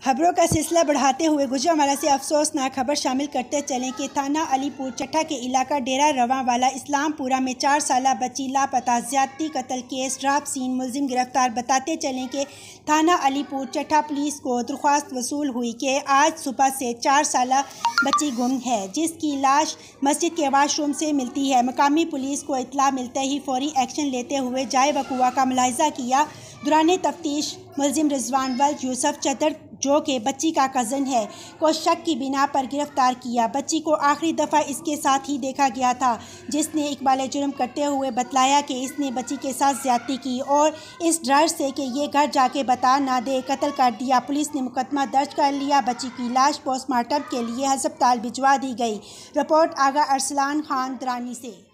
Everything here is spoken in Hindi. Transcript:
खबरों का सिलसिला बढ़ाते हुए गुजरांवाला से अफसोसनाक खबर शामिल करते चलें कि थाना अलीपुर चट्टा के इलाका डेरा रवांवाला इस्लामपुरा में 4 साला बच्ची लापता ज्यादती कत्ल केस ड्राप सीन मुलजिम गिरफ्तार। बताते चलें कि थाना अलीपुर चट्टा पुलिस को दरख्वास्त वसूल हुई कि आज सुबह से 4 साला बच्ची गुम है, जिसकी लाश मस्जिद के वाशरूम से मिलती है। मकामी पुलिस को इत्तला मिलते ही फौरी एक्शन लेते हुए जाए वक़ुआ का मुलाहिजा किया। दौरान तफ्तीश मुलजिम रिजवान वल यूसुफ चदर, जो कि बच्ची का कज़न है, को शक की बिना पर गिरफ्तार किया। बच्ची को आखिरी दफ़ा इसके साथ ही देखा गया था, जिसने इकबाल जुर्म करते हुए बतलाया कि इसने बच्ची के साथ ज्यादती की और इस डर से कि ये घर जाके बता ना दे कत्ल कर दिया। पुलिस ने मुकदमा दर्ज कर लिया। बच्ची की लाश पोस्टमार्टम के लिए अस्पताल भिजवा दी गई। रिपोर्ट आगा अरसलान खान दरानी से।